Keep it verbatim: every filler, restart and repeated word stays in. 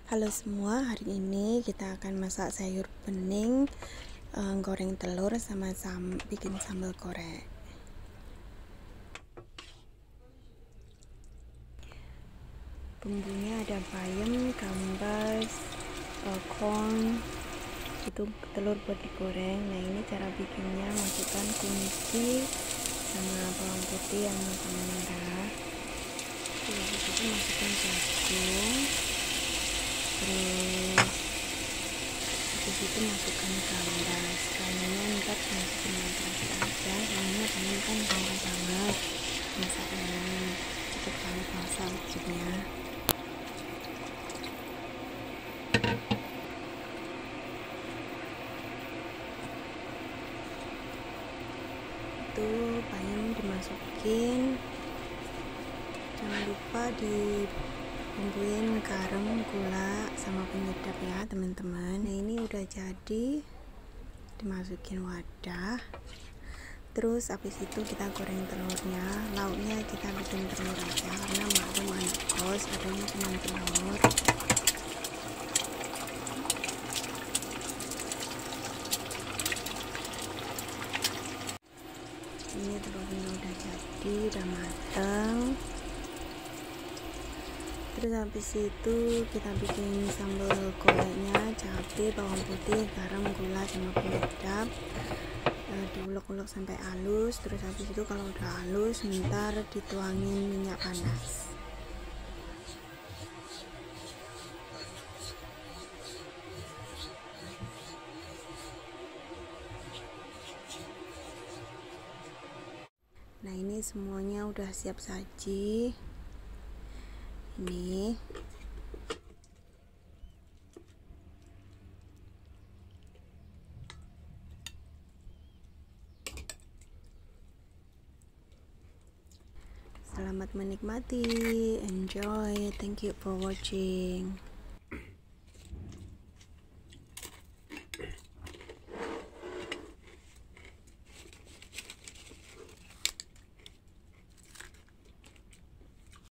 Halo semua, hari ini kita akan masak sayur bening, eh, goreng telur sama sam bikin sambal korek. Bumbunya ada bayam, gambas, eh, corn, itu telur buat digoreng. Nah ini cara bikinnya, masukkan kunci sama bawang putih yang sama merah. Terus itu masukkan jagung, terus habis itu masukkan gambas. Kayaknya ntar masukin yang terakhir aja, soalnya ini kan gampang banget masaknya, cepet banget masak maksudnya. Itu bayam dimasukin, jangan lupa dibumbuin garam, gula sama penyedap ya teman-teman. Nah ini udah jadi, dimasukin wadah. Terus habis itu kita goreng telurnya. Lauknya kita bikin telur aja karena maklum anak kos adanya cuma telur. Ini telurnya udah jadi, udah mateng. Terus habis itu kita bikin sambal koreknya, cabai, bawang putih, garam, gula sama penyedap. E, diulek-ulek sampai halus. Terus habis itu kalau udah halus, ntar dituangin minyak panas. Nah ini semuanya udah siap saji. Ini selamat menikmati, enjoy, thank you for watching.